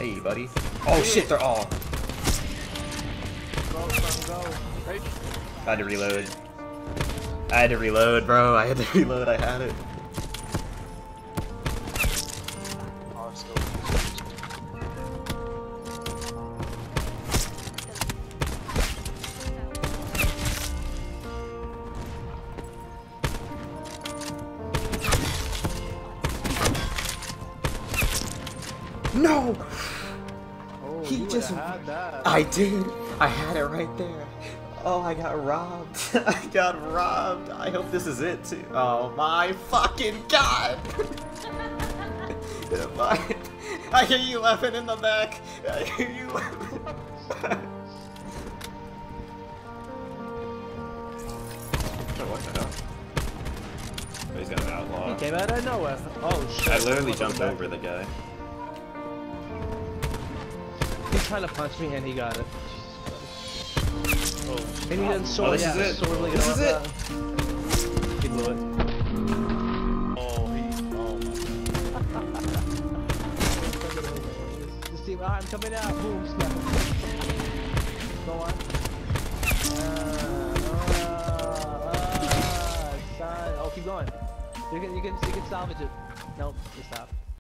Hey, buddy. Oh shit, they're all. Go, son, go. Right. I had to reload. I had to reload, bro. I had to reload. I had it. Oh, let's go. No! Oh, He you just. had that. I did. I had it right there. Oh, I got robbed. I got robbed. I hope this is it too. Oh my fucking god! I hear you laughing in the back. I hear you laughing. Oh, what the hell? Oh, he's got an outlaw. He came out of nowhere. Oh shit. I literally jumped over the guy. He's trying to punch me and he got it. Oh. And he didn't sword. Oh, this is it. This is it. He blew it. Oh, he. Oh my god. This team. I'm coming out. Boom. Snap. Go on. Son. Oh, keep going. You can salvage it. Nope. Just stop.